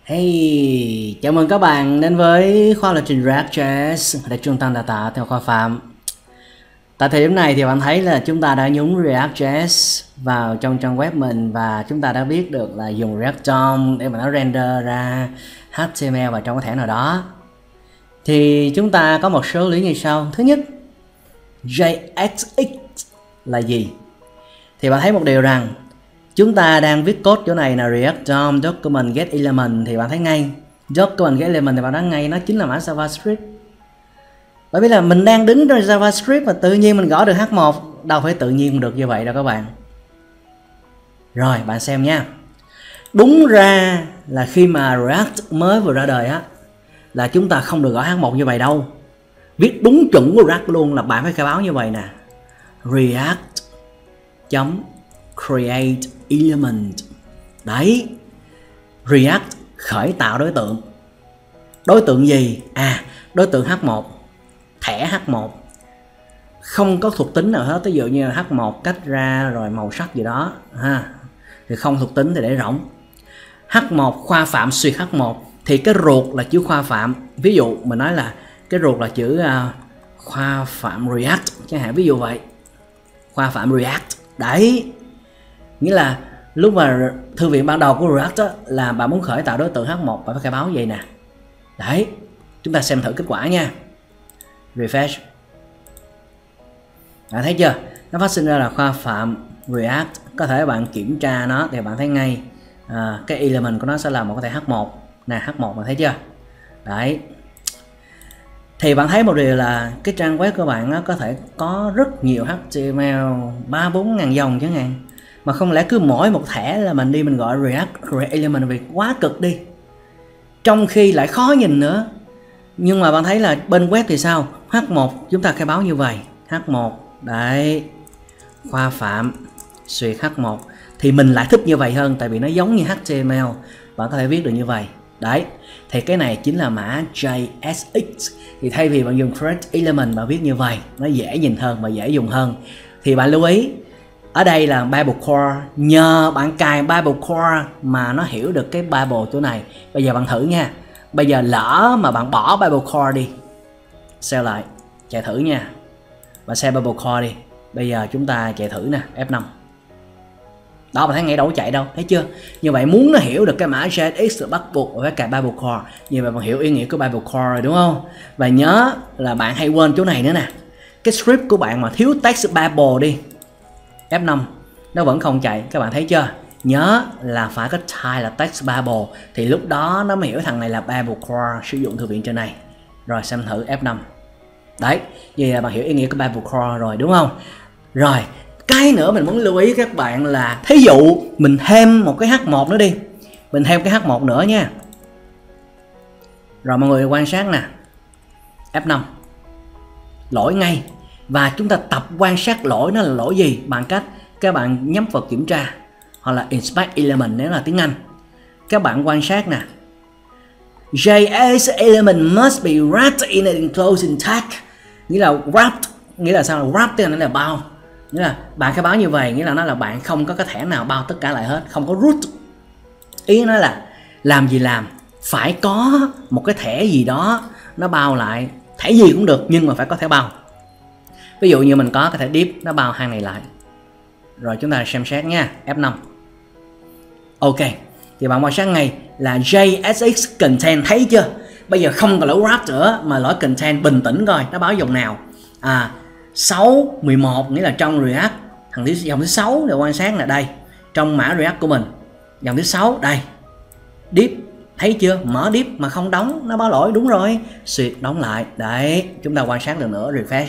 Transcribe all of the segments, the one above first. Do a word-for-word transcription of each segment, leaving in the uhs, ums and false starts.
Hey, chào mừng các bạn đến với khóa lập trình React.js tại trung tâm đào tạo theo khoa Phạm. Tại thời điểm này thì bạn thấy là chúng ta đã nhúng React.js vào trong trang web mình và chúng ta đã biết được là dùng React đê o em để mà nó render ra hát tê em lờ vào trong cái thẻ nào đó. Thì chúng ta có một số lý như sau. Thứ nhất, gi ích ích là gì? Thì bạn thấy một điều rằng chúng ta đang viết code chỗ này là React đê o em document get element, thì bạn thấy ngay document get element thì bạn nói ngay nó chính là mã JavaScript. Bởi vì là mình đang đứng trên JavaScript và tự nhiên mình gõ được hát một, đâu phải tự nhiên được như vậy đâu các bạn. Rồi bạn xem nha. Đúng ra là khi mà React mới vừa ra đời á là chúng ta không được gõ hát một như vậy đâu. Viết đúng chuẩn của React luôn là bạn phải khai báo như vậy nè. React chấm create element. Đấy, React khởi tạo đối tượng. Đối tượng gì? À, đối tượng hát một, thẻ hát một. Không có thuộc tính nào hết, ví dụ như là hát một cách ra rồi màu sắc gì đó ha, thì không thuộc tính thì để rỗng. hát một khoa phạm xuyệt hát một thì cái ruột là chữ khoa phạm. Ví dụ mình nói là cái ruột là chữ uh, khoa phạm React chẳng hạn, ví dụ vậy. Khoa phạm React. Đấy, nghĩa là lúc mà thư viện ban đầu của React đó, là bạn muốn khởi tạo đối tượng hát một bạn phải khai báo vậy nè. Đấy, chúng ta xem thử kết quả nha. Refresh. Bạn thấy chưa? Nó phát sinh ra là khoa phạm React. Có thể bạn kiểm tra nó thì bạn thấy ngay à, cái element của nó sẽ là một cái thẻ hát một nè, hát một bạn thấy chưa? Đấy. Thì bạn thấy một điều là cái trang web của bạn nó có thể có rất nhiều hát tê em lờ ba bốn ngàn dòng chẳng hạn, mà không lẽ cứ mỗi một thẻ là mình đi mình gọi React Create Element, vì quá cực đi, trong khi lại khó nhìn nữa. Nhưng mà bạn thấy là bên web thì sao? hát một chúng ta khai báo như vậy, hát một đấy, khoa phạm xuyệt hát một, thì mình lại thích như vậy hơn, tại vì nó giống như hát tê em lờ, bạn có thể viết được như vậy. Đấy, thì cái này chính là mã gi ích ích. Thì thay vì bạn dùng create element bạn viết như vậy, nó dễ nhìn hơn và dễ dùng hơn. Thì bạn lưu ý ở đây là Bible Core, nhờ bạn cài Bible Core mà nó hiểu được cái Bible chỗ này. Bây giờ bạn thử nha. Bây giờ lỡ mà bạn bỏ Bible Core đi, save lại, chạy thử nha. Bạn save Bible Core đi. Bây giờ chúng ta chạy thử nè, F năm. Đó, bạn thấy ngay đâu chạy đâu, thấy chưa? Như vậy muốn nó hiểu được cái mã gi ích ích bắt buộc phải cài Bible Core. Như vậy bạn hiểu ý nghĩa của Bible Core rồi đúng không? Và nhớ là bạn hay quên chỗ này nữa nè. Cái script của bạn mà thiếu text Bible đi, F năm nó vẫn không chạy, các bạn thấy chưa? Nhớ là phải có type là text Bible thì lúc đó nó mới hiểu thằng này là Bible Core sử dụng thư viện trên này. Rồi xem thử F năm. Đấy, vậy là bạn hiểu ý nghĩa của Bible Core rồi đúng không? Rồi, cái nữa mình muốn lưu ý các bạn là thí dụ mình thêm một cái hát một nữa đi. Mình thêm cái hát một nữa nha. Rồi mọi người quan sát nè. F năm. Lỗi ngay. Và chúng ta tập quan sát lỗi nó là lỗi gì bằng cách các bạn nhấp vào kiểm tra hoặc là inspect element nếu là tiếng Anh. Các bạn quan sát nè. gi ích element must be wrapped in an enclosing tag. Nghĩa là wrapped, nghĩa là sao? Wrap tức là, là bao. Nghĩa là bạn khai báo như vậy, nghĩa là nó là bạn không có cái thẻ nào bao tất cả lại hết, không có root. Ý nó là làm gì làm phải có một cái thẻ gì đó nó bao lại, thẻ gì cũng được nhưng mà phải có thẻ bao. Ví dụ như mình có cái thẻ div nó bao hai này lại. Rồi chúng ta xem xét nha, F năm. Ok, thì bạn quan sát ngay là gi ích ích content, thấy chưa? Bây giờ không còn lỗi wrap nữa mà lỗi content. Bình tĩnh coi nó báo dòng nào. À, sáu, mười một nghĩa là trong React thằng thứ dòng thứ sáu để quan sát là đây. Trong mã React của mình, dòng thứ sáu đây. Div, thấy chưa? Mở div mà không đóng nó báo lỗi, đúng rồi. Xuyệt đóng lại. Đấy, chúng ta quan sát lần nữa, refresh.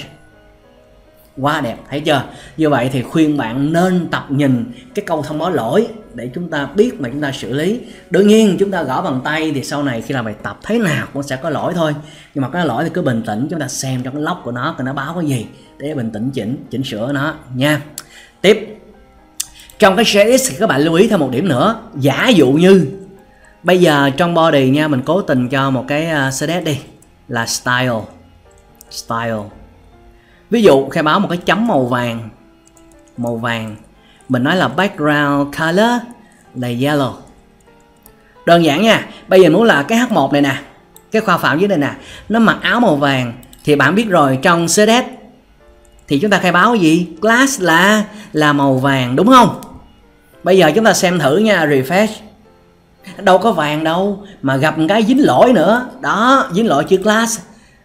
Quá đẹp, thấy chưa? Như vậy thì khuyên bạn nên tập nhìn cái câu thông báo lỗi để chúng ta biết mà chúng ta xử lý. Đương nhiên chúng ta gõ bằng tay thì sau này khi làm bài tập thế nào cũng sẽ có lỗi thôi. Nhưng mà có lỗi thì cứ bình tĩnh, chúng ta xem trong cái log của nó coi nó báo cái gì để bình tĩnh chỉnh chỉnh sửa nó nha. Tiếp, trong cái gi ích thì các bạn lưu ý thêm một điểm nữa. Giả dụ như bây giờ trong body nha, mình cố tình cho một cái uh, xê đê ét đi là style style. Ví dụ khai báo một cái chấm màu vàng, màu vàng mình nói là background color là yellow. Đơn giản nha. Bây giờ muốn là cái H một này nè, cái khoa phạm dưới đây nè, nó mặc áo màu vàng thì bạn biết rồi, trong xê ét thì chúng ta khai báo gì? Class là là màu vàng đúng không? Bây giờ chúng ta xem thử nha, refresh. Đâu có vàng đâu mà gặp một cái dính lỗi nữa. Đó, dính lỗi chữ class.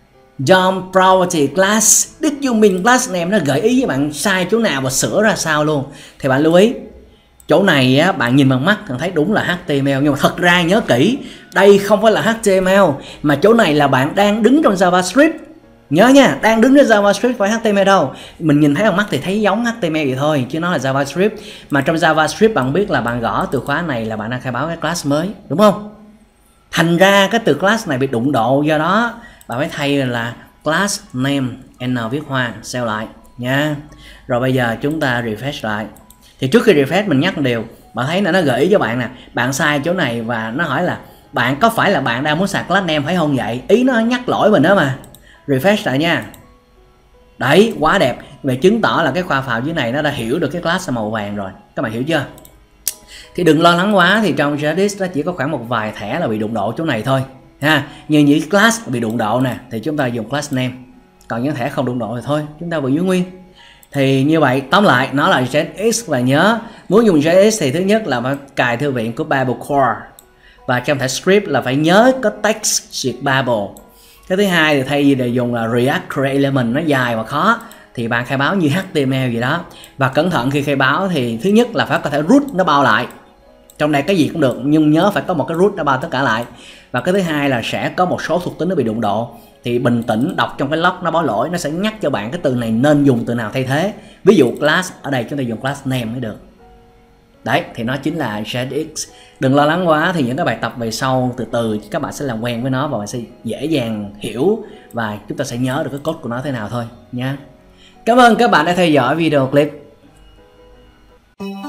Dom property class, Did you mean class name, nó gợi ý với bạn sai chỗ nào và sửa ra sao luôn. Thì bạn lưu ý, chỗ này á, bạn nhìn bằng mắt bạn thấy đúng là hát tê em lờ, nhưng mà thật ra nhớ kỹ, đây không phải là hát tê em lờ mà chỗ này là bạn đang đứng trong JavaScript. Nhớ nha, đang đứng trên JavaScript phải hát tê em lờ đâu. Mình nhìn thấy bằng mắt thì thấy giống hát tê em lờ vậy thôi, chứ nó là JavaScript. Mà trong JavaScript bạn biết là bạn gõ từ khóa này là bạn đang khai báo cái class mới, đúng không? Thành ra cái từ class này bị đụng độ, do đó bạn phải thay là class name n viết hoa save lại nha. Rồi bây giờ chúng ta refresh lại. Thì trước khi refresh mình nhắc một điều, bạn thấy là nó gợi ý cho bạn nè, bạn sai chỗ này và nó hỏi là bạn có phải là bạn đang muốn sạc class name phải không vậy? Ý nó nhắc lỗi mình đó mà. Refresh lại nha. Đấy, quá đẹp. Về chứng tỏ là cái khoa phạm dưới này nó đã hiểu được cái class màu vàng rồi. Các bạn hiểu chưa? Thì đừng lo lắng quá, thì trong Redis nó chỉ có khoảng một vài thẻ là bị đụng độ chỗ này thôi ha. Như những class bị đụng độ nè thì chúng ta dùng class name, còn những thẻ không đụng độ thì thôi chúng ta vẫn giữ nguyên. Thì như vậy tóm lại nó là JetX, và nhớ muốn dùng JetX thì thứ nhất là phải cài thư viện của Babel Core, và trong thẻ script là phải nhớ có text duyệt Babel. Cái thứ hai thì thay vì để dùng là React Create Element nó dài và khó thì bạn khai báo như hát tê em lờ gì đó. Và cẩn thận khi khai báo thì thứ nhất là phải có thể root nó bao lại. Trong đây cái gì cũng được nhưng nhớ phải có một cái root nó bao tất cả lại. Và cái thứ hai là sẽ có một số thuộc tính nó bị đụng độ. Thì bình tĩnh đọc trong cái log nó báo lỗi, nó sẽ nhắc cho bạn cái từ này nên dùng từ nào thay thế. Ví dụ class, ở đây chúng ta dùng class name mới được. Đấy, thì nó chính là JetX. Đừng lo lắng quá, thì những cái bài tập về sau từ từ các bạn sẽ làm quen với nó và bạn sẽ dễ dàng hiểu và chúng ta sẽ nhớ được cái code của nó thế nào thôi nha. Cảm ơn các bạn đã theo dõi video clip.